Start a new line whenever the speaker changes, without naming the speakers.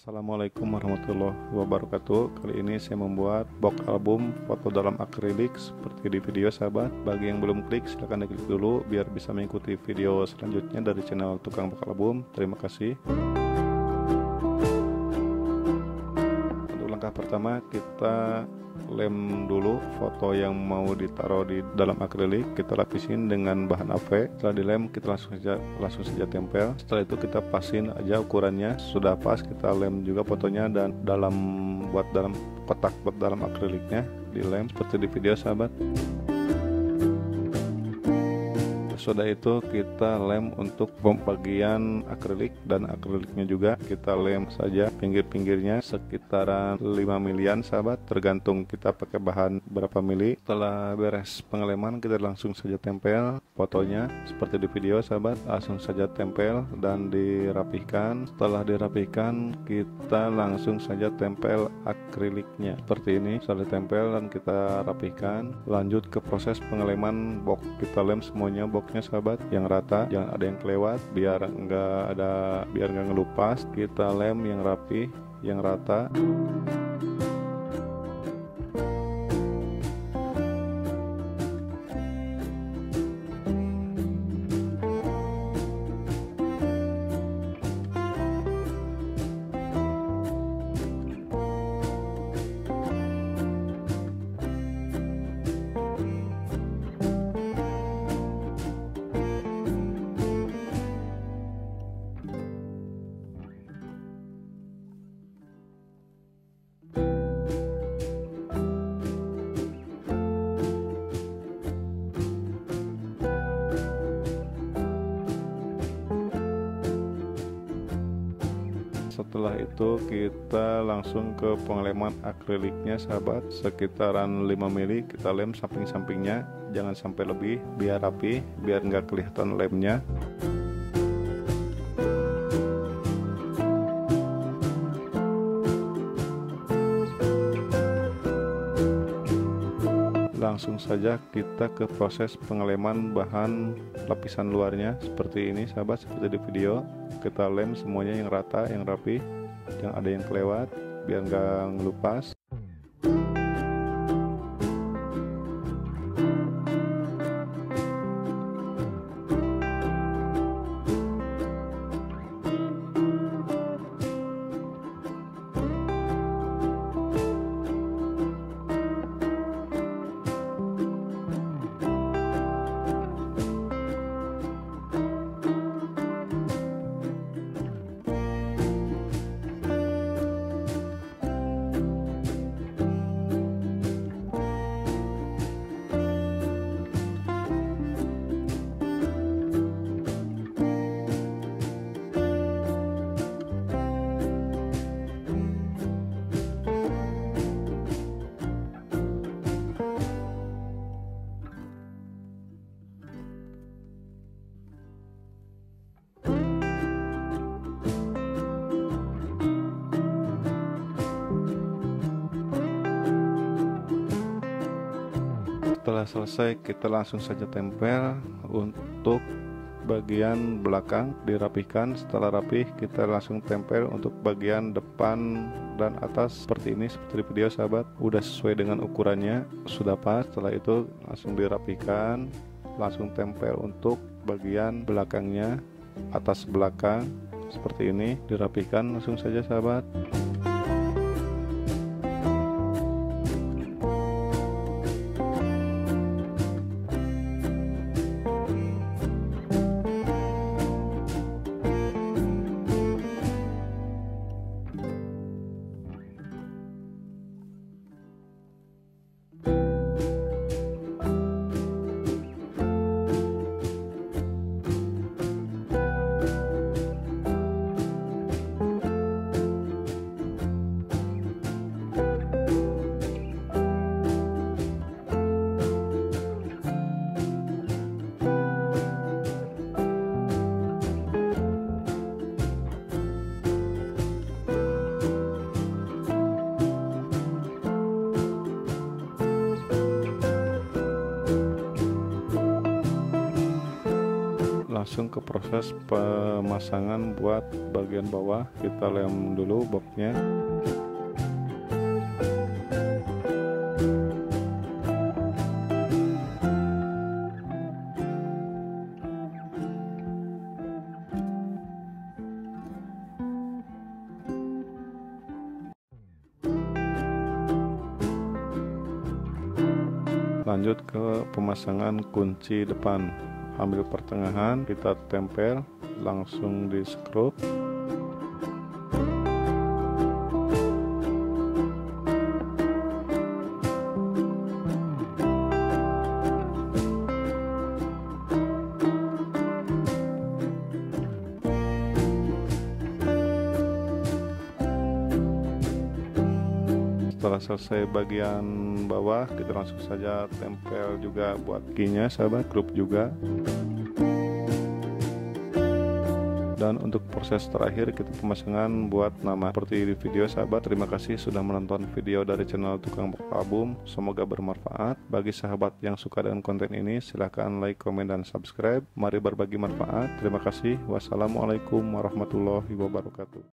Assalamualaikum warahmatullahi wabarakatuh. Kali ini saya membuat box album foto dalam akrilik seperti di video sahabat. Bagi yang belum klik silahkan diklik dulu biar bisa mengikuti video selanjutnya dari channel Tukang Box Album. Terima kasih. Untuk langkah pertama kita lem dulu foto yang mau ditaruh di dalam akrilik. Kita lapisin dengan bahan AV. Setelah dilem kita langsung saja tempel. Setelah itu kita pasin aja ukurannya. Sudah pas kita lem juga fotonya dan buat dalam kotak buat dalam akriliknya dilem seperti di video sahabat. Sudah itu kita lem untuk bagian akrilik dan akriliknya juga kita lem saja pinggir-pinggirnya sekitaran 5 milian sahabat, tergantung kita pakai bahan berapa mili. Setelah beres pengeleman kita langsung saja tempel fotonya seperti di video sahabat, langsung saja tempel dan dirapihkan. Setelah dirapihkan kita langsung saja tempel akriliknya seperti ini. Setelah ditempel dan kita rapihkan, lanjut ke proses pengeleman box. Kita lem semuanya box sahabat yang rata, jangan ada yang kelewat biar nggak ngelupas. Kita lem yang rapi, yang rata. Setelah itu kita langsung ke pengeleman akriliknya sahabat, sekitaran 5 mili kita lem samping-sampingnya, jangan sampai lebih biar rapi, biar nggak kelihatan lemnya. Langsung saja kita ke proses pengeleman bahan lapisan luarnya seperti ini sahabat, seperti di video. Kita lem semuanya yang rata, yang rapi, jangan ada yang kelewat biar nggak ngelupas. Setelah selesai kita langsung saja tempel. Untuk bagian belakang dirapihkan. Setelah rapih kita langsung tempel untuk bagian depan dan atas seperti ini, seperti di video sahabat. Udah sesuai dengan ukurannya, sudah pas. Setelah itu langsung dirapihkan, langsung tempel untuk bagian belakangnya, atas belakang seperti ini dirapihkan langsung saja sahabat. langsung ke proses pemasangan. Buat bagian bawah kita lem dulu boxnya. Lanjut ke pemasangan kunci depan. Ambil pertengahan, kita tempel, langsung di skrup. Setelah selesai bagian bawah, kita langsung saja tempel juga buat keynya sahabat, grup juga. Dan untuk proses terakhir kita pemasangan buat nama seperti di video sahabat. Terima kasih sudah menonton video dari channel Tukang Box Album. Semoga bermanfaat. Bagi sahabat yang suka dengan konten ini, silahkan like, komen, dan subscribe. Mari berbagi manfaat. Terima kasih. Wassalamualaikum warahmatullahi wabarakatuh.